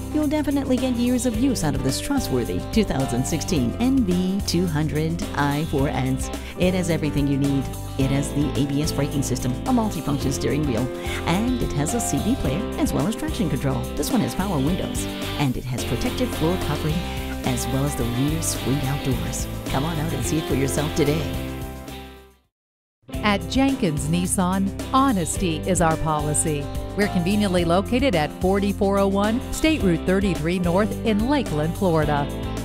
You'll definitely get years of use out of this trustworthy 2016 NV200 i4S. It has everything you need. It has the ABS braking system, a multifunction steering wheel, and it has a CD player as well as traction control. This one has power windows, and it has protective floor covering as well as the rear screen outdoors. Come on out and see it for yourself today. At Jenkins Nissan, honesty is our policy. We're conveniently located at 4401 State Route 33 North in Lakeland, Florida.